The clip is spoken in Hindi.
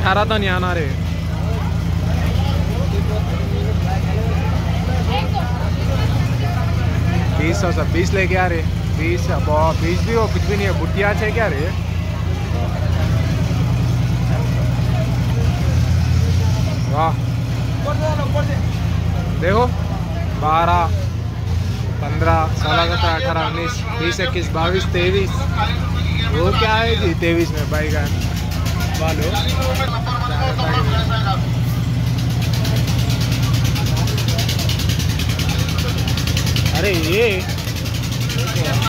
18 तो नहीं आना रे। 20 सब 20 लेके आ रहे। 20 20 भी हो कुछ भी नहीं है। बुटिया है क्या रे? वाह देखो 12 15 16 17 18 19 20 21 22 23। वो क्या है जी 23 में भाई का बालो। अरे ये